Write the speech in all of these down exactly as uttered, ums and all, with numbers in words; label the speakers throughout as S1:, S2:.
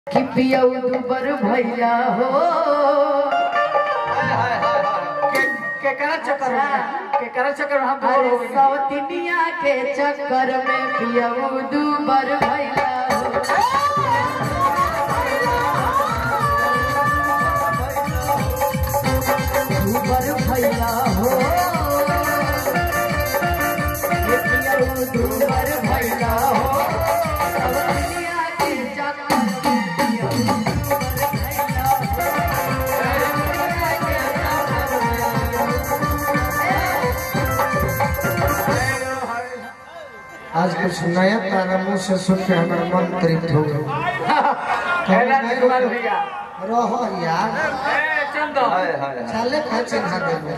S1: कि पिया दुबर भैया हो
S2: के के करा चक्कर में के करा चक्कर में हम बोर हो गए
S1: सवतिनिया के चक्कर में पिया दुबर भैया हो दुबर भैया हो पिया दुबर भैया हो सवतिनिया के चक्कर
S3: आज कुछ नया तारा मुँह से सुन के हमारा मन तृप्त हो गया। रहो यार चले का चिन्हा दे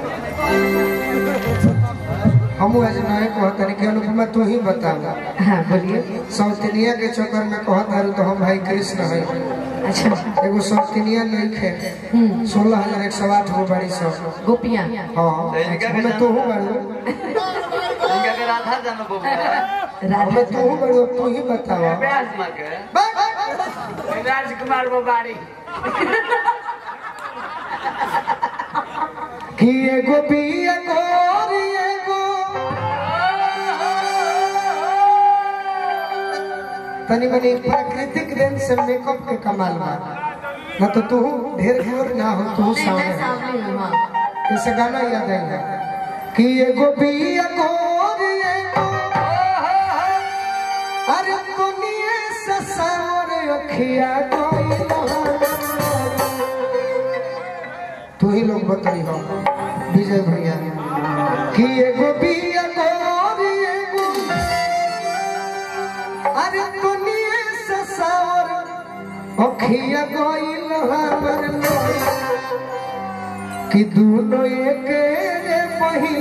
S3: हम आज नए कहते हैं कि अनुपमा तू ही बताओ।
S1: हाँ बोलिए।
S3: सौतनिया के चक्कर में कहता है तो हम भाई कृष्ण है।
S1: अच्छा
S3: एगो सौतनिया नहीं खे सोलह हजार एक सौ आठ गो बड़ी सब
S1: गोपियाँ
S3: हाँ हमें तू हूँ बड़ी
S2: राधा जानो बोबा
S3: हमें तू हूँ बड़ी तू ही बताओ।
S2: राजकुमार बोबारी
S3: कि एगो बिया गोरी एगो तनी मनी प्राकृतिक रेंज से मेकअप के कमाल बा ना तो तू ढेर गोर ना हो तू सामने इसे गाना याद आएगा कि एगो बिया गोरी एगो अरे दुनिया से सारे अखिया कोई तू ही लोग बताई हो विजय भैया कि एगो बिया गोरी एगो अरे दुनिया से सावर अखिया गइल हमर लोया कि दोनों एक रे पही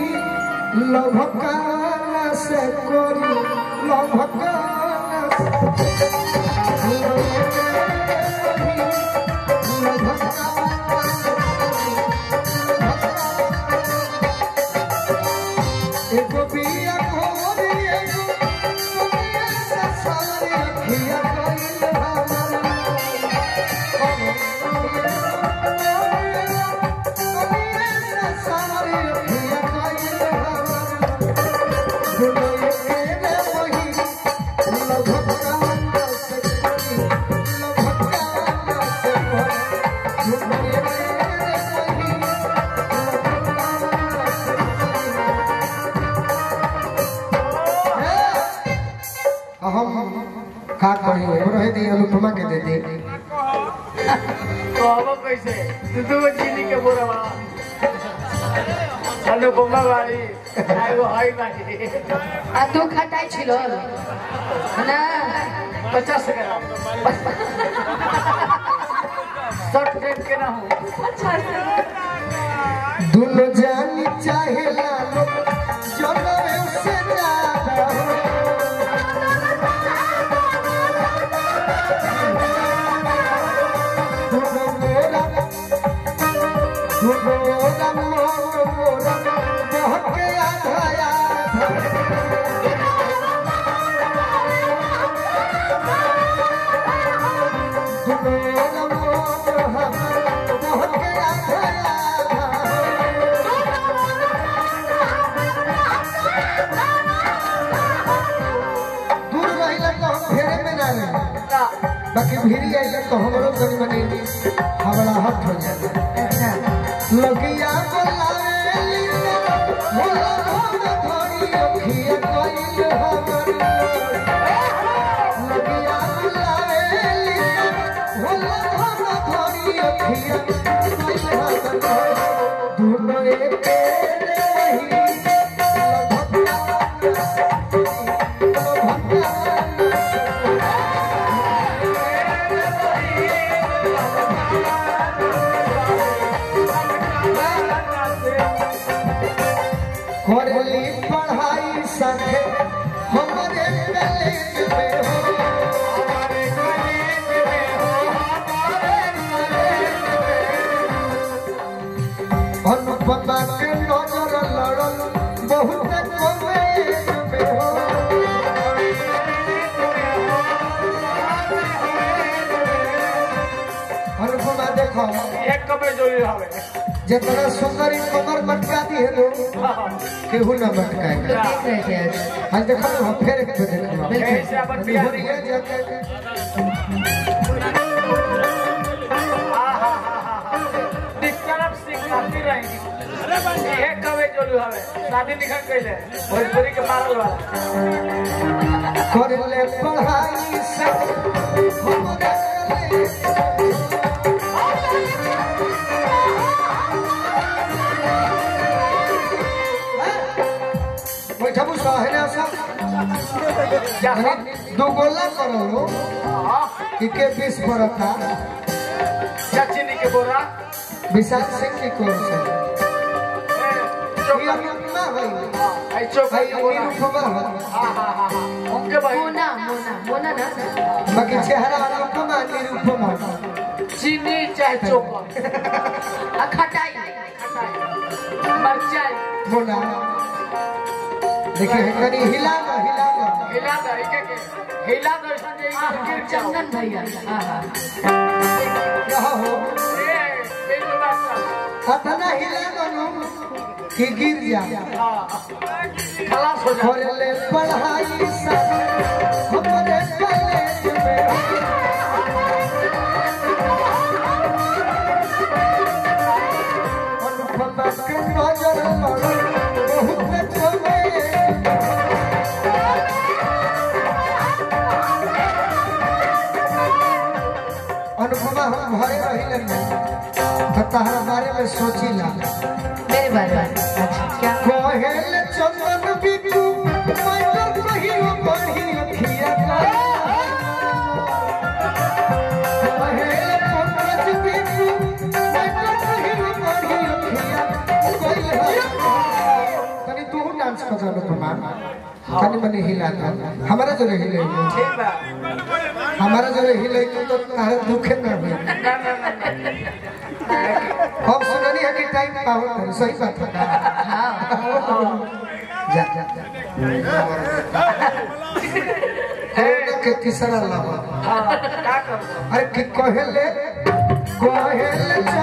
S3: लभकाना से कोरी लभकाना से एगो बिया गोरी एगो दुनिया से सारे अखिया गइल हमर दुनिया से सारे अखिया गइल हमर दुनिया के रे वही लभकाना से कोरी लभकाना से कोरी दुनिया के रे वही हम का कही रहे दी अनुपमा के दे दी
S2: कहबो कैसे तू तो चीनी के बोरा वाला अनुपमा वाली आगो हई बाटी
S1: आ तू खटाई छिलो ना
S2: पचास ग्राम सठ रेट के ना हो
S1: अच्छा
S3: दोनों जानी चाहे लालो जनवे से ज्यादा दोनों मोरा दोनों मोरा मोरा बहुत के आधा आधा दोनों मोरा बहुत के आधा आधा दूर रहिला तो हम फेरे में ना रहे बाकी भीड़ी आइला तो हमरो तनी मनी हवड़ा हट हो जाता लगिया बोलावेली बोला धोन धोरी अखिया कइल हमर लगिया बोलावेली बोला धोन धोरी अखिया कइल हमर दोनों एक रही करली पढ़ाई साथे हमारे कॉलेज में हो हमारे कॉलेज में हो हमारे कॉलेज में अनुपमा के नजर देखो
S2: एक कमे जोड़ी हवे
S3: जितना सुंदर इन कमर मटका दी है लोग केहू ना मटकाएगा
S1: देख रहे थे आज
S3: आज देखो हम फिर एक पे देखो
S2: ऐसे अपन बिहार
S3: बिहार जाके
S2: डिस्टर्ब सिंह काफी रहेंगे एक कमे जोड़ी हवे शादी निकल गइले भोजपुरी के मारल वाला
S3: कर ले पढ़ाई सब हमरे बैठबू सहने आसा दो गोला करो लो कि के बीस बरता
S2: चचनी के बोरा
S3: विशाल सिंह की कोर से ये ना भाई
S2: आई चौक
S3: भाई
S2: के बोरा
S3: ये खबर है
S2: हां हां हां उनके भाई
S1: मोना मोना मोना ना
S3: बाकी चेहरा अनुपमा निरूपमा
S2: चीनी चाहे चौक
S1: आ खटाई
S2: मरचाई
S3: बोला देखिए कनी हिला दो हिला दो
S2: हिला दो एक के हिला दो ऐसा जे गिर जाओ
S1: चंदन भैया हां
S3: रहा हो
S2: ए ए तो बात
S3: अतना हिला दो नु कि गिर जा
S2: हां खलास हो जा
S3: कर ले पढ़ाई सब हमरे कॉलेज में अनुपमा के नजर पड़ल बहुत चले अनुपमा हम घरे रही तो तहरा बारे में सोचिला
S1: मेरे बारे में अच्छा क्या
S3: कोहेल चंदन बिकू मैटर कहियो बढ़ी अखिया का कोहेल पंकज बिकू मैटर कहियो बढ़ी अखिया कोई तनी तू डांस कर दो तुम तनी मनी हिला दो हमारा जो हिले
S2: ठीक बा
S3: हमारा जो हिले तो तारे दुखे ना हो
S2: ना ना ना
S3: हम सुननी है कि टाइम पावर कर सही बात है
S1: हां
S3: जा जा कोरोना के तीसरा लाभ
S2: हां का कर
S3: अरे कि कहेले कहेले